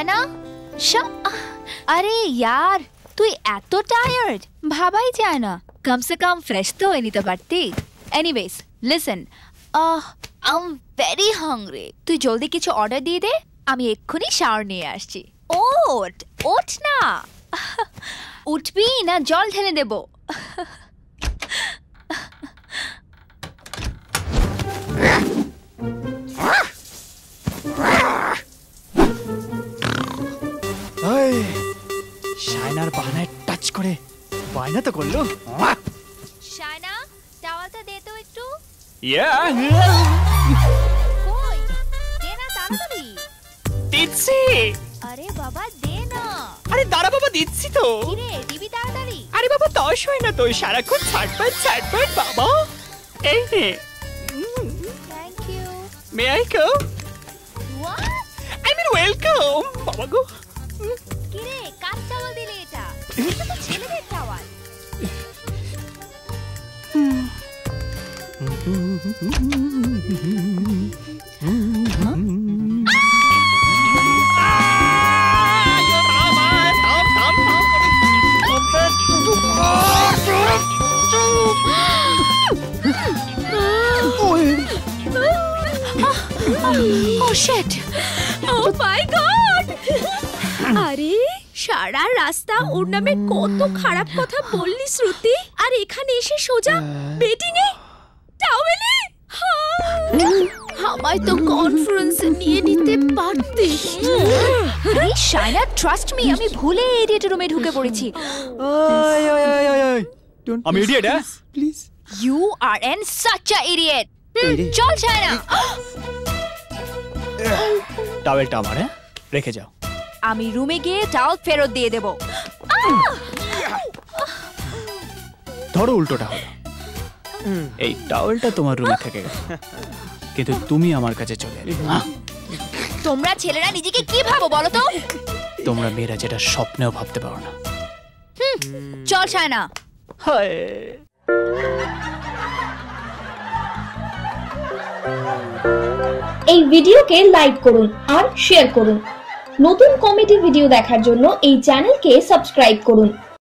শায়না আরে ইয়ার তুই এত টায়ার্ড ভাবাই যায় না কমসে কম ফ্রেশ তো হয়ে নিতে পারতি anyways listen I am very hungry তুই জলদি কিছু অর্ডার দিয়ে দে আমি এক্ষুনি শাওয়ার নিয়ে আসছি ওঠ না উঠবি না জল ঢেলে দেব শায়নার বাহানায় টাচ করে বায়না তো করলো শায়না টাওয়ালটা দে তো একটু কই দে না তাড়াতাড়ি দিচ্ছি আরে বাবা দে না আরে দাঁড়া বাবা দিচ্ছি তো কি রে দিবি তাড়াতাড়ি আরে বাবা দশ হয় না তো সারাক্ষণ ছাটপাট বাবা এই নে thank you may I come what I mean welcome বাবা গো কি রে কার টাওয়াল দিলে এটা তো ছেলেদের towel Oh shit! Oh my god! আরে সারা রাস্তা ওর নামে কত খারাপ কথা বললি শ্রুতি আর এখানে এসে সোজা বেটিং এ টাওয়েলে আমায় তো কনফারেন্সে নিয়ে নিতে পারতিস আরে শায়না ট্রাস্ট মি আমি ভুলে এডিট রুমে ঢুকে পড়েছি আমি idiot please you are an such a idiot চল শায়না টাওয়েলটা আমার রেখে যাও আমি রুমে গিয়ে টাওয়াল ফেরত দিয়ে দেব ধরো উল্টোটা হলো এই টাওয়েলটা তোমার রুমে থেকে গেল কিন্তু তুমি আমার কাছে চলে এলে তোমরা ছেলেরা নিজেকে কি ভাবো বলো তো তোমরা মেয়েরা যেটা স্বপ্নেও ভাবতে পারো না চল শায়না এই ভিডিওকে লাইক করুন আর শেয়ার করুন নতুন কমেডি ভিডিও দেখার জন্য এই চ্যানেলকে সাবস্ক্রাইব করুন